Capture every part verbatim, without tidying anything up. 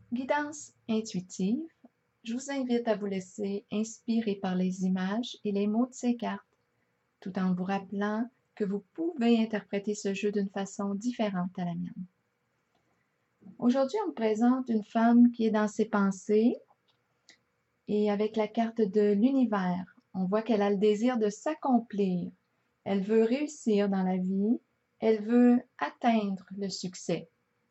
Guidance intuitive, je vous invite à vous laisser inspirer par les images et les mots de ces cartes, tout en vous rappelant que vous pouvez interpréter ce jeu d'une façon différente à la mienne. Aujourd'hui, on me présente une femme qui est dans ses pensées et avec la carte de l'univers, on voit qu'elle a le désir de s'accomplir. Elle veut réussir dans la vie, elle veut atteindre le succès.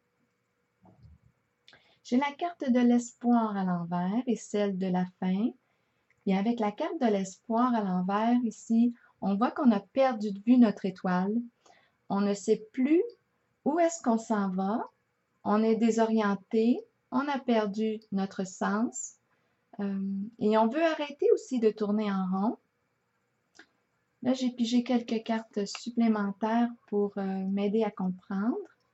J'ai la carte de l'espoir à l'envers et celle de la fin. Et avec la carte de l'espoir à l'envers, ici, on voit qu'on a perdu de vue notre étoile. On ne sait plus où est-ce qu'on s'en va. On est désorienté. On a perdu notre sens. Euh, et on veut arrêter aussi de tourner en rond. Là, j'ai pigé quelques cartes supplémentaires pour euh, m'aider à comprendre.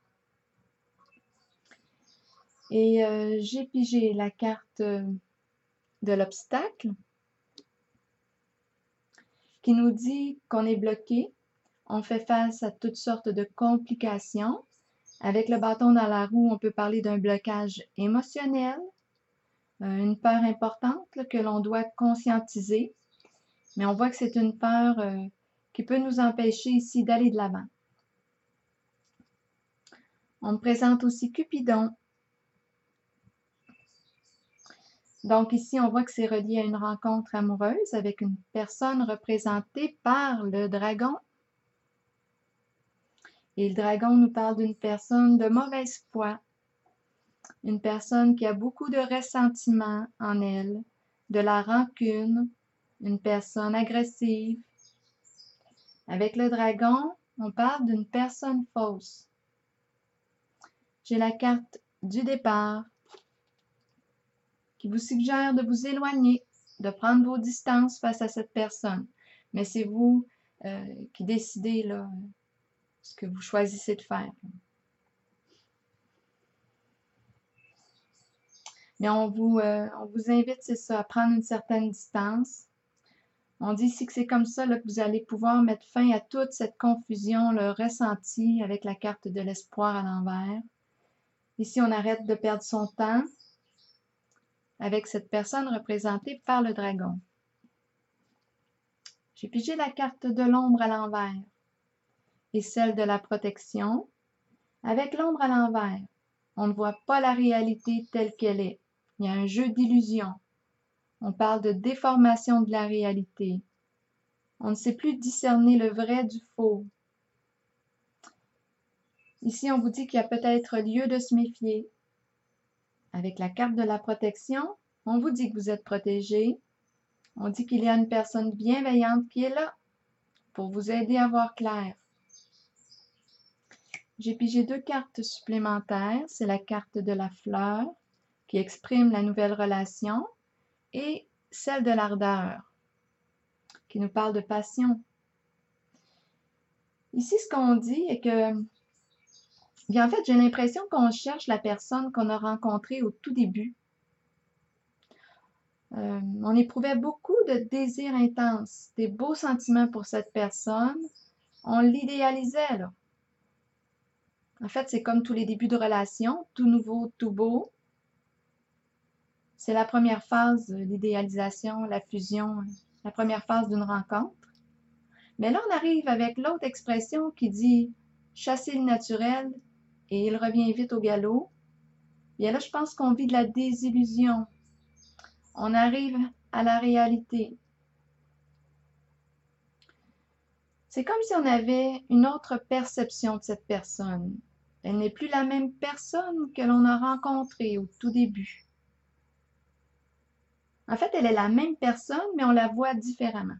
Et euh, j'ai pigé la carte de l'obstacle qui nous dit qu'on est bloqué, on fait face à toutes sortes de complications. Avec le bâton dans la roue, on peut parler d'un blocage émotionnel, euh, une peur importante là, que l'on doit conscientiser, mais on voit que c'est une peur euh, qui peut nous empêcher ici d'aller de l'avant. On me présente aussi Cupidon. Donc ici, on voit que c'est relié à une rencontre amoureuse avec une personne représentée par le dragon. Et le dragon nous parle d'une personne de mauvaise foi, une personne qui a beaucoup de ressentiment en elle, de la rancune, une personne agressive. Avec le dragon, on parle d'une personne fausse. J'ai la carte du départ qui vous suggère de vous éloigner, de prendre vos distances face à cette personne. Mais c'est vous euh, qui décidez là, ce que vous choisissez de faire. Mais on vous, euh, on vous invite, c'est ça, à prendre une certaine distance. On dit ici que c'est comme ça là, que vous allez pouvoir mettre fin à toute cette confusion, le ressenti avec la carte de l'espoir à l'envers. Ici, on arrête de perdre son temps avec cette personne représentée par le dragon. J'ai pigé la carte de l'ombre à l'envers et celle de la protection. Avec l'ombre à l'envers, on ne voit pas la réalité telle qu'elle est. Il y a un jeu d'illusions. On parle de déformation de la réalité. On ne sait plus discerner le vrai du faux. Ici, on vous dit qu'il y a peut-être lieu de se méfier. Avec la carte de la protection, on vous dit que vous êtes protégé. On dit qu'il y a une personne bienveillante qui est là pour vous aider à voir clair. J'ai pigé deux cartes supplémentaires. C'est la carte de la fleur qui exprime la nouvelle relation et celle de l'ardeur qui nous parle de passion. Ici, ce qu'on dit est que, bien en fait, j'ai l'impression qu'on cherche la personne qu'on a rencontrée au tout début. Euh, on éprouvait beaucoup de désirs intenses, des beaux sentiments pour cette personne. On l'idéalisait, là. En fait, c'est comme tous les débuts de relation, tout nouveau, tout beau. C'est la première phase, l'idéalisation, la fusion, la première phase d'une rencontre. Mais là, on arrive avec l'autre expression qui dit « chasser le naturel » et il revient vite au galop. Bien là, je pense qu'on vit de la désillusion. On arrive à la réalité. C'est comme si on avait une autre perception de cette personne. Elle n'est plus la même personne que l'on a rencontrée au tout début. En fait, elle est la même personne, mais on la voit différemment.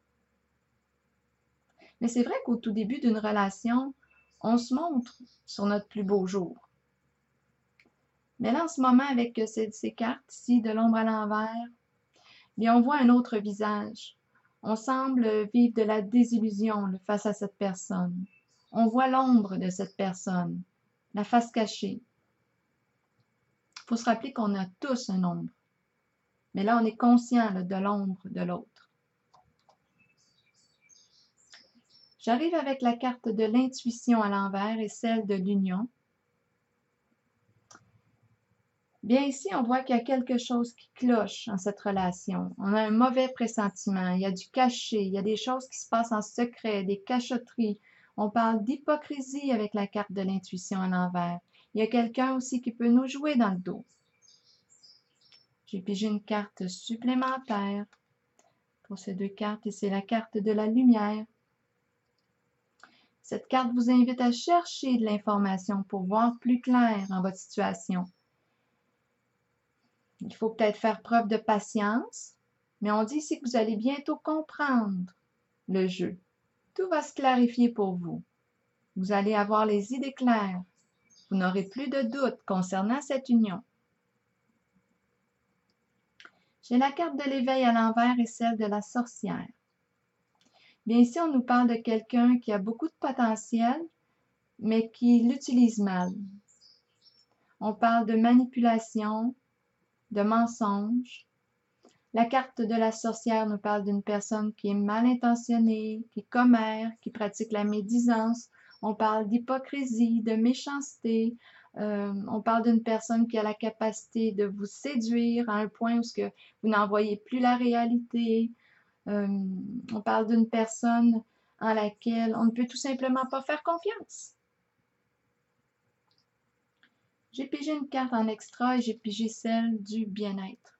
Mais c'est vrai qu'au tout début d'une relation, on se montre sur notre plus beau jour. Mais là, en ce moment, avec ces, ces cartes ici, de l'ombre à l'envers, bien, on voit un autre visage. On semble vivre de la désillusion face à cette personne. On voit l'ombre de cette personne, la face cachée. Il faut se rappeler qu'on a tous une ombre. Mais là, on est conscient là, de l'ombre de l'autre. J'arrive avec la carte de l'intuition à l'envers et celle de l'union. Bien ici, on voit qu'il y a quelque chose qui cloche dans cette relation. On a un mauvais pressentiment, il y a du caché, il y a des choses qui se passent en secret, des cachotteries. On parle d'hypocrisie avec la carte de l'intuition à l'envers. Il y a quelqu'un aussi qui peut nous jouer dans le dos. J'ai pigé une carte supplémentaire pour ces deux cartes et c'est la carte de la lumière. Cette carte vous invite à chercher de l'information pour voir plus clair en votre situation. Il faut peut-être faire preuve de patience, mais on dit ici que vous allez bientôt comprendre le jeu. Tout va se clarifier pour vous. Vous allez avoir les idées claires. Vous n'aurez plus de doute concernant cette union. J'ai la carte de l'éveil à l'envers et celle de la sorcière. Bien ici, on nous parle de quelqu'un qui a beaucoup de potentiel, mais qui l'utilise mal. On parle de manipulation, de mensonge. La carte de la sorcière nous parle d'une personne qui est mal intentionnée, qui est commère, qui pratique la médisance. On parle d'hypocrisie, de méchanceté. Euh, on parle d'une personne qui a la capacité de vous séduire à un point où ce que vous n'en voyez plus la réalité. Euh, on parle d'une personne en laquelle on ne peut tout simplement pas faire confiance. J'ai pigé une carte en extra et j'ai pigé celle du bien-être.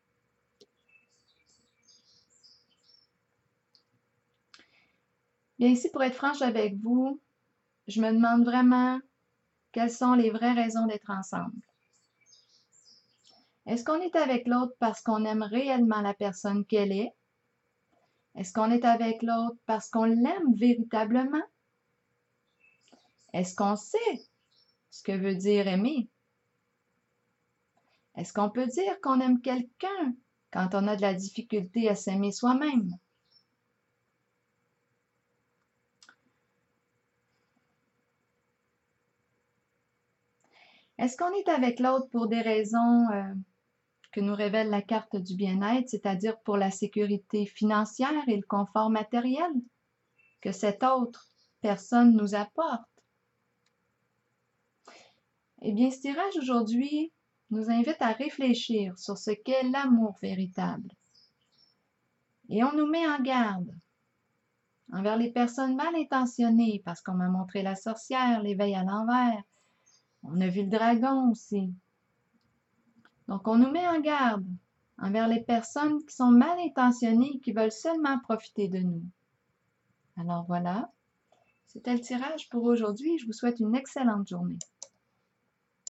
Bien ici, pour être franche avec vous, je me demande vraiment quelles sont les vraies raisons d'être ensemble. Est-ce qu'on est avec l'autre parce qu'on aime réellement la personne qu'elle est? Est-ce qu'on est avec l'autre parce qu'on l'aime véritablement? Est-ce qu'on sait ce que veut dire aimer? Est-ce qu'on peut dire qu'on aime quelqu'un quand on a de la difficulté à s'aimer soi-même? Est-ce qu'on est avec l'autre pour des raisons euh, que nous révèle la carte du bien-être, c'est-à-dire pour la sécurité financière et le confort matériel que cette autre personne nous apporte? Eh bien, ce tirage aujourd'hui nous invite à réfléchir sur ce qu'est l'amour véritable. Et on nous met en garde envers les personnes mal intentionnées, parce qu'on m'a montré la sorcière, l'éveil à l'envers. On a vu le dragon aussi. Donc, on nous met en garde envers les personnes qui sont mal intentionnées et qui veulent seulement profiter de nous. Alors voilà, c'était le tirage pour aujourd'hui. Je vous souhaite une excellente journée.